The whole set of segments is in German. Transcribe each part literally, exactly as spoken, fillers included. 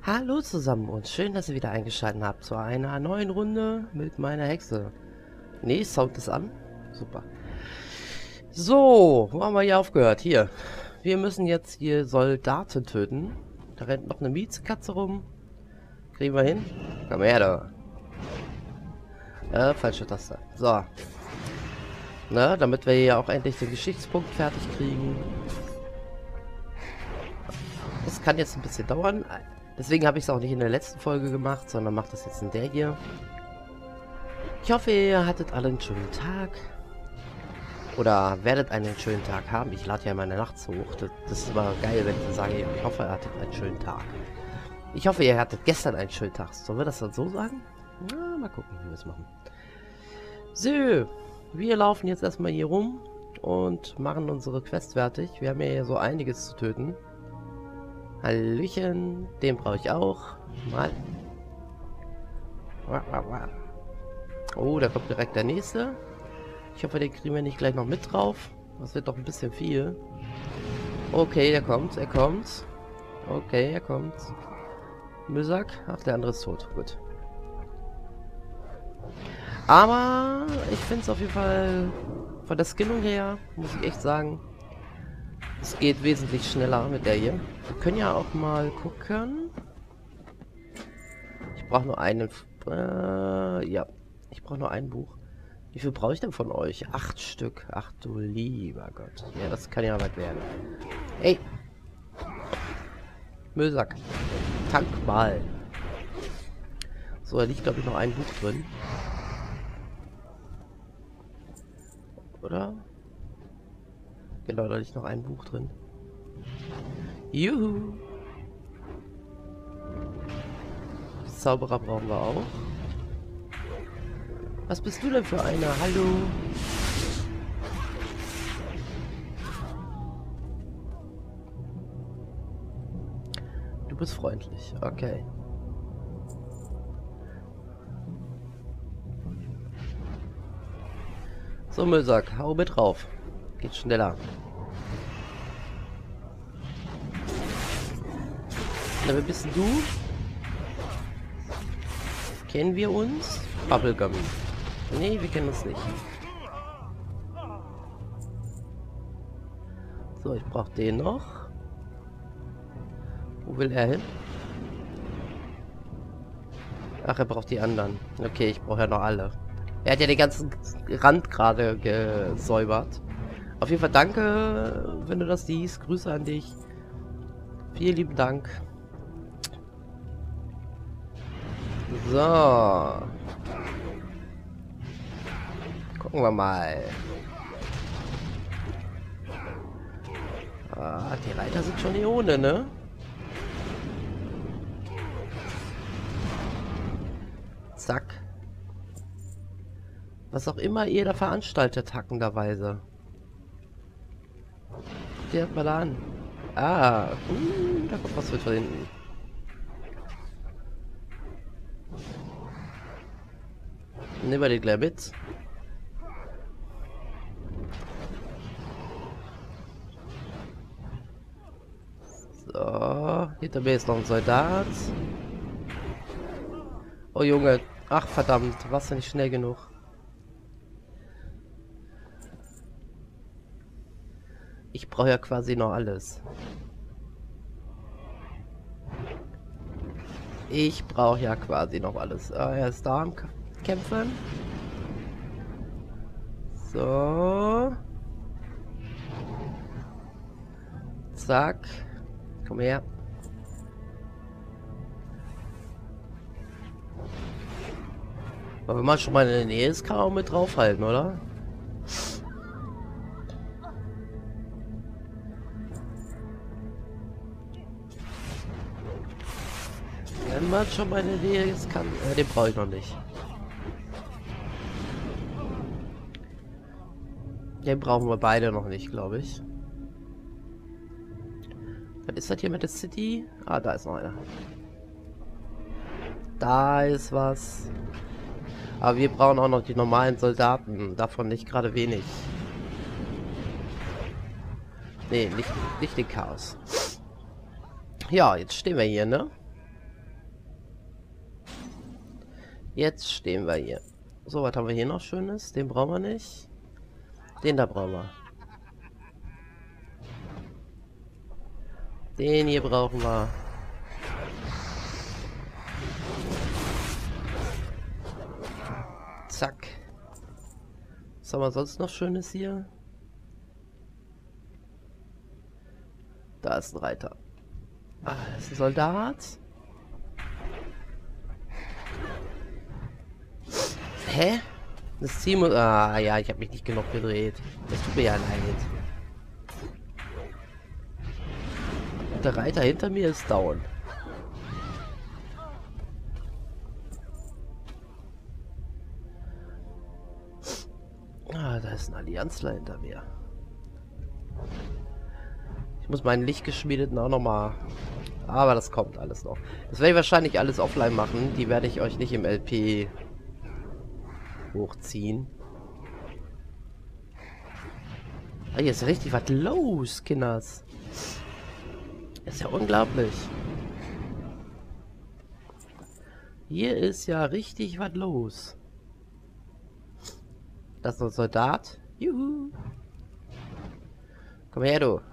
Hallo zusammen und schön, dass ihr wieder eingeschaltet habt zu einer neuen Runde mit meiner Hexe. Nee, Sound ist an. Super. So, wo haben wir hier aufgehört? Hier. Wir müssen jetzt hier Soldaten töten. Da rennt noch eine Miezekatze rum. Kriegen wir hin? Komm her, da. Äh, falsche Taste. So. Na, damit wir hier auch endlich den Geschichtspunkt fertig kriegen. Das kann jetzt ein bisschen dauern. Deswegen habe ich es auch nicht in der letzten Folge gemacht, sondern mache das jetzt in der hier. Ich hoffe, ihr hattet alle einen schönen Tag. Oder werdet einen schönen Tag haben. Ich lade ja meine Nachts hoch. Das, das ist immer geil, wenn ich sage, ich hoffe, ihr hattet einen schönen Tag. Ich hoffe, ihr hattet gestern einen schönen Tag. Sollen wir das dann so sagen? Na, mal gucken, wie wir es machen. So, wir laufen jetzt erstmal hier rum und machen unsere Quest fertig. Wir haben ja hier so einiges zu töten. Hallöchen, den brauche ich auch. Mal. Oh, da kommt direkt der nächste. Ich hoffe, den kriegen wir nicht gleich noch mit drauf. Das wird doch ein bisschen viel. Okay, der kommt, er kommt. Okay, er kommt. Müsak. Ach, der andere ist tot. Gut. Aber ich finde es auf jeden Fall von der Skinnung her, muss ich echt sagen, es geht wesentlich schneller mit der hier. Wir können ja auch mal gucken. Ich brauche nur einen. Äh, ja, ich brauche nur ein Buch. Wie viel brauche ich denn von euch? Acht Stück. Ach du lieber Gott. Ja, das kann ja weit werden. Ey. Müllsack. Tank mal. So, da liegt glaube ich noch ein Buch drin. Oder? Genau, da liegt noch ein Buch drin. Juhu. Zauberer brauchen wir auch. Was bist du denn für einer? Hallo? Du bist freundlich. Okay. So, Müllsack, hau mit drauf. Geht schneller. Na, wer bist denn du? Kennen wir uns? Bubblegum. Nee, wir kennen uns nicht. So, ich brauche den noch. Wo will er hin? Ach, er braucht die anderen. Okay, ich brauche ja noch alle. Er hat ja den ganzen Rand gerade gesäubert. Auf jeden Fall danke, wenn du das siehst. Grüße an dich. Vielen lieben Dank. So. Gucken wir mal. Ah, die Reiter sind schon hier ohne, ne? Zack. Was auch immer ihr da veranstaltet, hackenderweise. Die hat mal an. Ah, uh, da kommt was mit von hinten. Nehmen wir den gleich mit. So, hinter mir ist noch ein Soldat. Oh Junge, ach verdammt, warst du nicht schnell genug? Ich brauche ja quasi noch alles. Ich brauche ja quasi noch alles. Ah, er ist da am Kämpfen. So. Zack. Komm her. Aber wenn man schon mal in der Nähe ist, kann man auch mit draufhalten, oder? Wenn man schon mal in der Nähe ist, kann... Äh, den brauche ich noch nicht. Den brauchen wir beide noch nicht, glaube ich. Was ist das hier mit der City? Ah, da ist noch einer. Da ist was. Aber wir brauchen auch noch die normalen Soldaten. Davon nicht gerade wenig. Nee, nicht, nicht den Chaos. Ja, jetzt stehen wir hier, ne? Jetzt stehen wir hier. So, was haben wir hier noch Schönes? Den brauchen wir nicht. Den da brauchen wir. Den hier brauchen wir. Zack. Was haben wir sonst noch Schönes hier? Da ist ein Reiter. Ah, das ist ein Soldat. Hä? Das Team... Ah, ja, ich habe mich nicht genug gedreht. Das tut mir ja leid. Und der Reiter hinter mir ist down. Ah, da ist ein Allianzler hinter mir. Ich muss meinen Lichtgeschmiedeten auch nochmal... Aber das kommt alles noch. Das werde ich wahrscheinlich alles offline machen. Die werde ich euch nicht im L P hochziehen. Ah, hier ist richtig was los, Kinders. Ist ja unglaublich. Hier ist ja richtig was los. Das ist ein Soldat. Juhu. Komm her, du.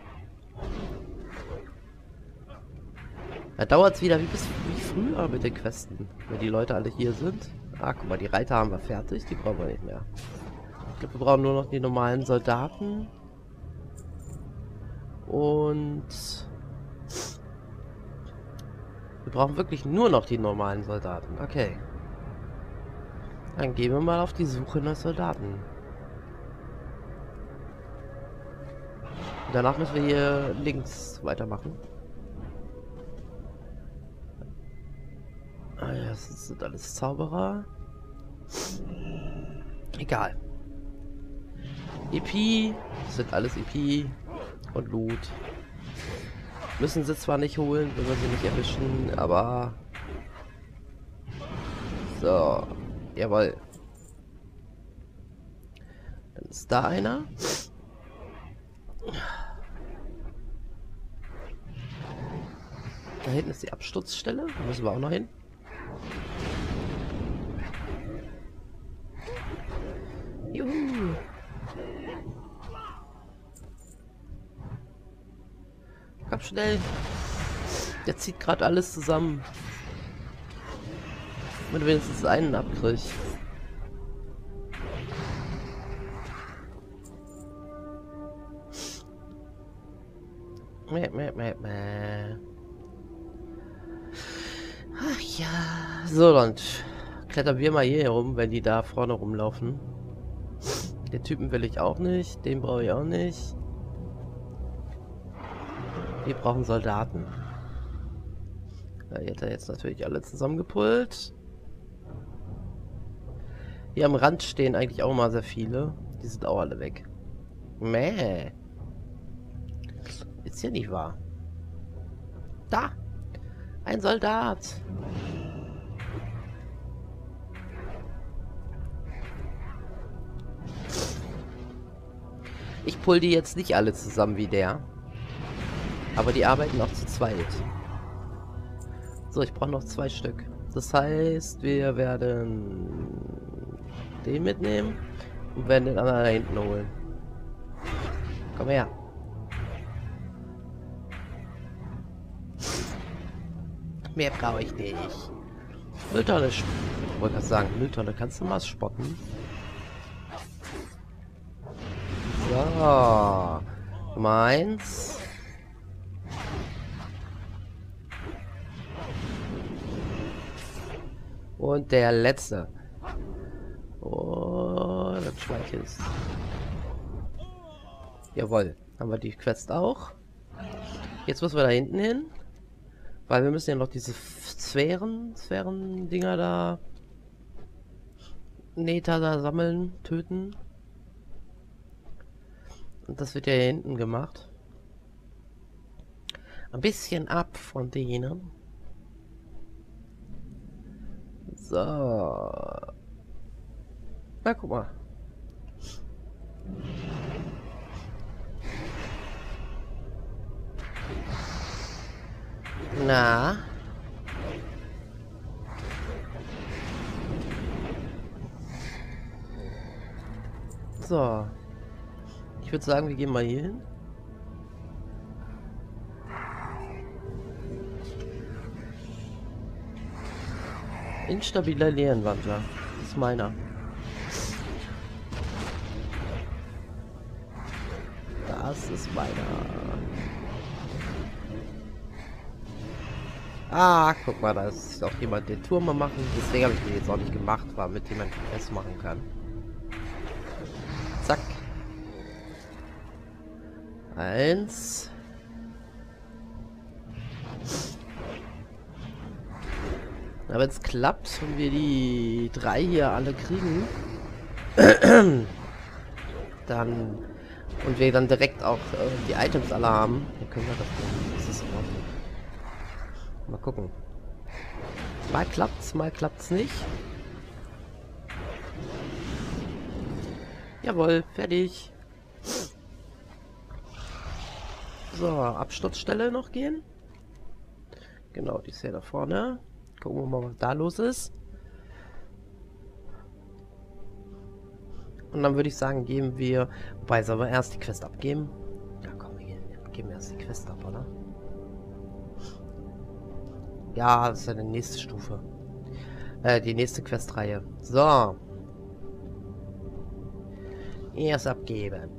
Da dauert es wieder wie, bis, wie früher mit den Questen. Wenn die Leute alle hier sind. Ah, guck mal, die Reiter haben wir fertig. Die brauchen wir nicht mehr. Ich glaube, wir brauchen nur noch die normalen Soldaten. Und... wir brauchen wirklich nur noch die normalen Soldaten. Okay. Dann gehen wir mal auf die Suche nach Soldaten. Und danach müssen wir hier links weitermachen. Ah ja, das sind alles Zauberer. Egal. E P, das sind alles E P und Loot. Müssen sie zwar nicht holen, wenn wir sie nicht erwischen, aber... So. Jawohl. Dann ist da einer. Da hinten ist die Absturzstelle. Da müssen wir auch noch hin. Juhu. Komm schnell. Der zieht gerade alles zusammen. Wenn du wenigstens einen abkriegst. Mäh, mäh, mäh, mäh. Ach ja. So, dann klettern wir mal hier herum, wenn die da vorne rumlaufen. Den Typen will ich auch nicht. Den brauche ich auch nicht. Wir brauchen Soldaten. Ja, die hat er jetzt natürlich alle zusammengepult. Hier am Rand stehen eigentlich auch mal sehr viele. Die sind auch alle weg. Mäh. Ist ja nicht wahr. Da! Ein Soldat! Ich pull die jetzt nicht alle zusammen wie der. Aber die arbeiten auch zu zweit. So, ich brauche noch zwei Stück. Das heißt, wir werden den mitnehmen und werden den anderen da hinten holen. Komm her. Mehr brauche ich nicht. Mülltonne. Ich wollte gerade sagen, Mülltonne, kannst du mal spotten? So. Meins. Und der letzte. Oh, das Schweich ist. Jawohl. Haben wir die Quest auch. Jetzt müssen wir da hinten hin. Weil wir müssen ja noch diese Sphären, Sphären-Dinger da. Neta da sammeln, töten. Und das wird ja hier hinten gemacht. Ein bisschen ab von denen. So. Na, guck mal. Na. So. Ich würde sagen, wir gehen mal hier hin. Instabiler Leerenwandler. Das ist meiner. Das ist meiner. Ah, guck mal, da ist auch jemand den Turm mal machen. Deswegen habe ich den jetzt auch nicht gemacht, weil mit dem man es machen kann. Zack. Eins. Aber wenn es klappt und wir die drei hier alle kriegen, dann und wir dann direkt auch äh, die Items alle haben, dann können wir das machen. Das ist in Ordnung. Mal gucken. Mal klappt's, mal klappt's nicht. Jawohl, fertig. So, Absturzstelle noch gehen. Genau, die ist ja da vorne. Gucken wir mal, was da los ist. Und dann würde ich sagen, geben wir... Wobei, sollen wir erst die Quest abgeben? Ja, komm, wir geben erst die Quest ab, oder? Ja, das ist ja die nächste Stufe. Äh, die nächste Questreihe. So. Erst abgeben.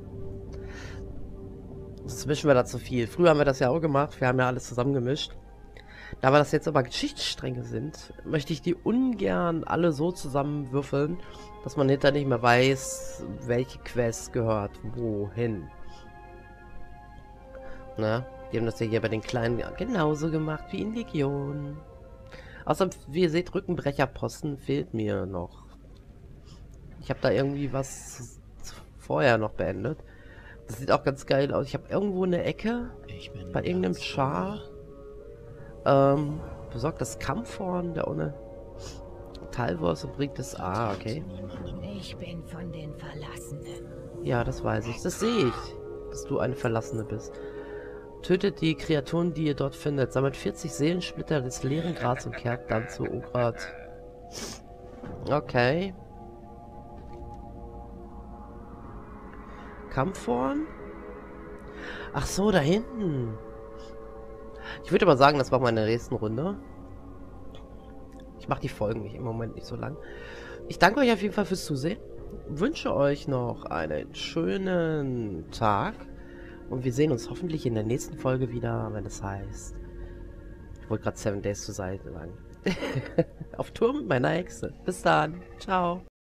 Das mischen wir da zu viel. Früher haben wir das ja auch gemacht. Wir haben ja alles zusammengemischt. Da wir das jetzt aber Geschichtsstränge sind, möchte ich die ungern alle so zusammenwürfeln, dass man hinterher nicht mehr weiß, welche Quest gehört wohin. Ne? Die haben das ja hier bei den Kleinen genauso gemacht wie in Legion. Außer, wie ihr seht, Rückenbrecherposten fehlt mir noch. Ich habe da irgendwie was vorher noch beendet. Das sieht auch ganz geil aus. Ich habe irgendwo eine Ecke bei irgendeinem Char. Ähm, besorgt das Kampfhorn, der ohne Talwurst und bringt es. Ah, okay. Ich bin von den Verlassenen. Ja, das weiß ich. Das sehe ich, dass du eine Verlassene bist. Tötet die Kreaturen, die ihr dort findet. Sammelt vierzig Seelensplitter des leeren Grats und kehrt dann zu Ograt. Okay. Kampfhorn? Ach so, da hinten. Ich würde aber sagen, das war meine nächsten Runde. Ich mache die Folgen nicht im Moment nicht so lang. Ich danke euch auf jeden Fall fürs Zusehen. Wünsche euch noch einen schönen Tag. Und wir sehen uns hoffentlich in der nächsten Folge wieder, wenn es heißt... Ich wollte gerade Seven Days to Die sagen. Auf Tour mit meiner Hexe. Bis dann. Ciao.